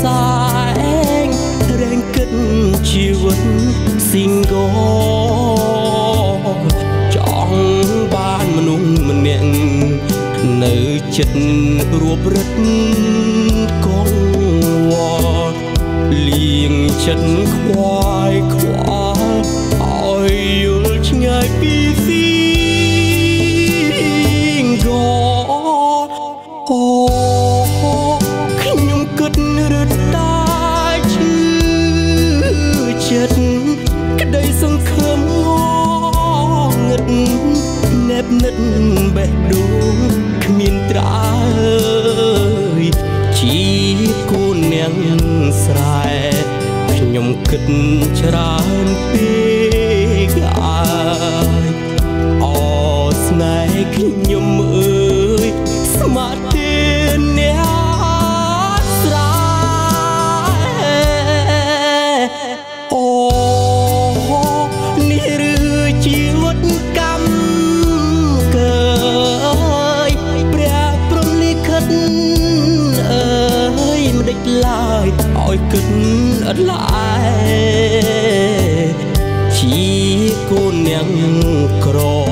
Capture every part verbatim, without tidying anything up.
សាងរែងគិតជីវិត single ចង់បានមនុស្សម្នាក់នៅចិត្តរួបរឹតកងវល់លៀងចិត្តខ្វាយខ្វល់ឲ្យយល់ឆ្ងាយពី single អូខ្ញុំគិតរត់តាឈឺចិត្តក្តីសង្ឃឹមងងឹតណែបនិតបេះដូងគ្មានត្រើយជាគូនាងស្រែខ្ញុំគិតច្រើនពេកអាយអូស្នេហ៍ខ្ញុំអើយស្មាត់ទេអ្នកស្រែអូនេះឬជីវិតកម្មកើយព្រះព្រំលិខិតអើយមិនដេចឡើយឲ្យគិតអត់ឡើយជាកូននាងក្រ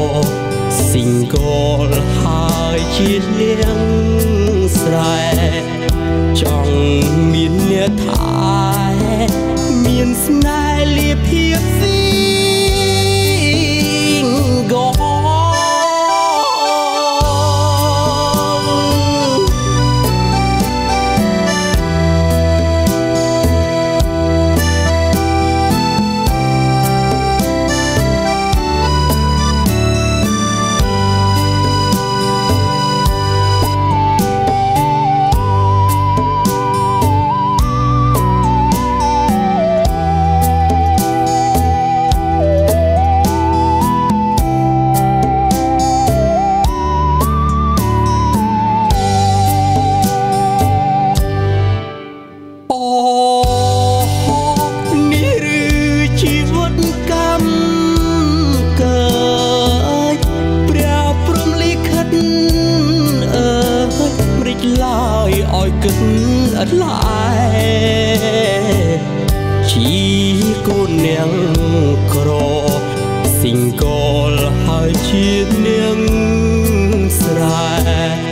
single ហើយជានាងស្រែចង់មានអ្នកថែមានស្នេហ៍លាភាព single ឲ្យគិតអត់ឡើយជាកូននាងក្រ single ហើយជានាងស្រែ